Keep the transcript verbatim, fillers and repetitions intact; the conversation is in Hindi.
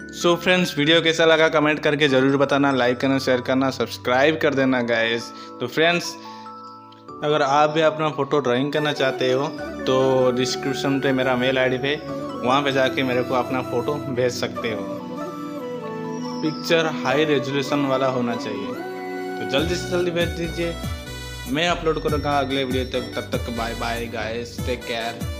सो फ्रेंड्स, वीडियो कैसा लगा कमेंट करके ज़रूर बताना, लाइक करना, शेयर करना, सब्सक्राइब कर देना गाइस। तो फ्रेंड्स, अगर आप भी अपना फ़ोटो ड्राइंग करना चाहते हो तो डिस्क्रिप्शन पे मेरा मेल आईडी पे वहाँ पे जाके मेरे को अपना फ़ोटो भेज सकते हो। पिक्चर हाई रेजोल्यूशन वाला होना चाहिए, तो जल्दी से जल्दी भेज दीजिए। मैं अपलोड करूँगा अगले वीडियो तक। तब तक bye bye guys, take care.